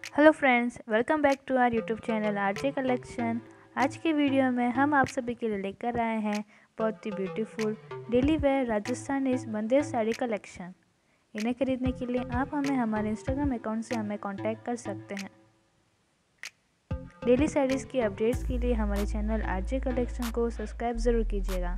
Hello friends, welcome back to our YouTube channel RJ collection. आज की video में हम आप सभी के लिए लेकर आए हैं बहुत ही beautiful daily wear Rajasthani bandhej sari collection. इन्हें खरीदने के लिए आप हमें हमारे इंस्टाग्राम अकाउंट से हमें कांटेक्ट कर सकते हैं। डेली साड़ीज़ की अपडेट्स के लिए हमारे चैनल आरजे कलेक्शन को सब्सक्राइब ज़रूर कीजिएगा।